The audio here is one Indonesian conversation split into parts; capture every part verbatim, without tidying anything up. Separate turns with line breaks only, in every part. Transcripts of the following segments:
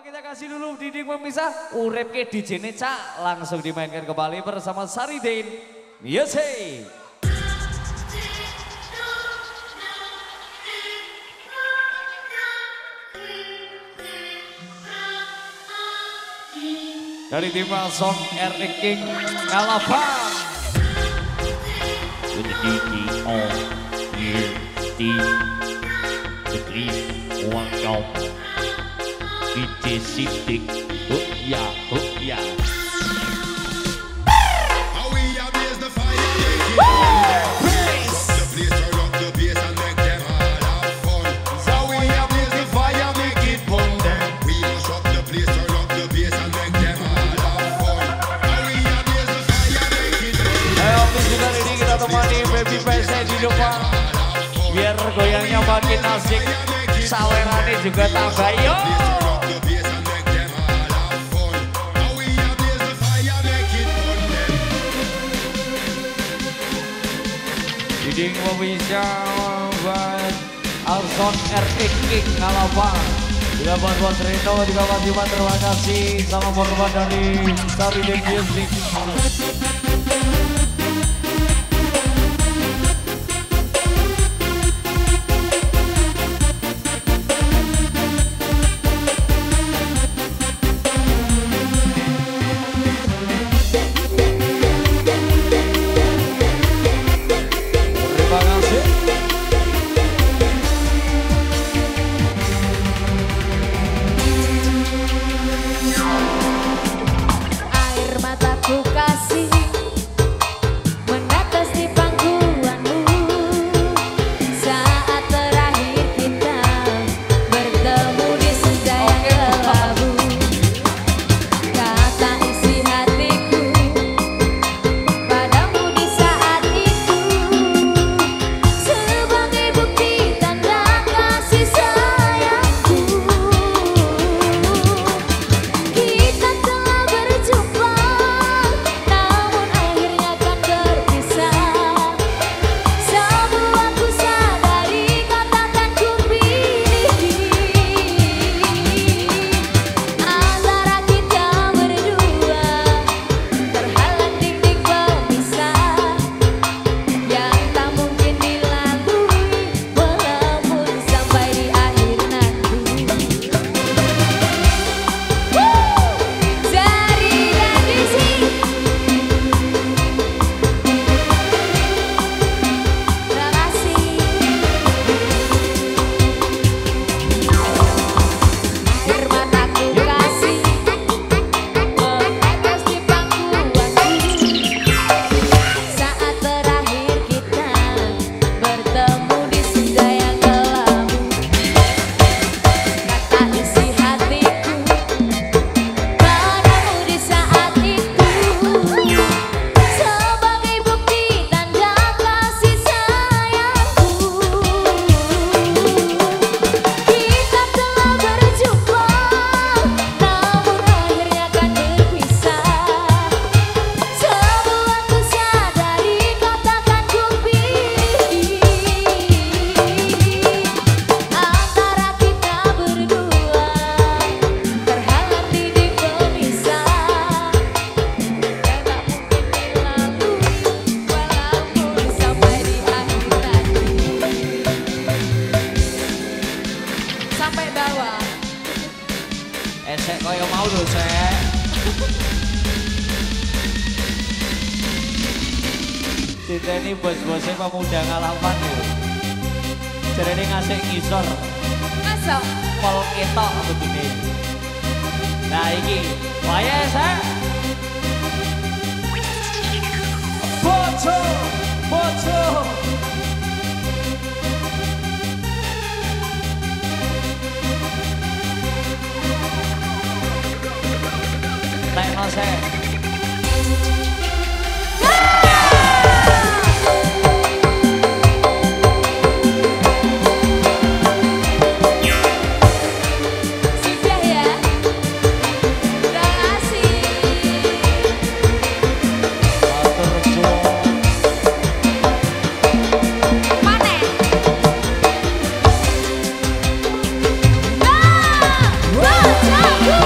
kita kasih dulu dinding pemisah. Urip ke D J-ne Cak langsung dimainkan kembali bersama Saridin Music. Dari tim Song R King Kalabang.
With the D J on here, Steve, the three, one down, D J Sidik, hook ya, hook ya.
How we ablaze the fire, make it burn. The place turn up the bass and make them all have fun. How we ablaze the fire, make it burn. We mash up the place, turn up the bass and make them all have fun. How we ablaze the fire, make it burn.
Ayo minggu kali ini kita temani baby face di depan. Biar goyangnya makin asik, sawerannya juga tambah yo. Dinding pemisah buat Alson R King Kalabang. Juga buat buat Reno, juga Mas Iman, terima kasih. Salam hormat dari Saridin Music. Esek kaya mau lho, Sek. Diteni bos-bosnya pemuda ngalaman lho. Jarene ngasih ngisor.
Masuk.
Pol ketok begini. Nah iki, waya Sek. Bojo, bojo. Tekno Sek.
Wah,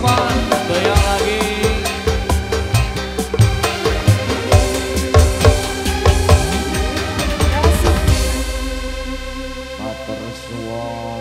teman-teman. Goyang lagi. Mater suwun.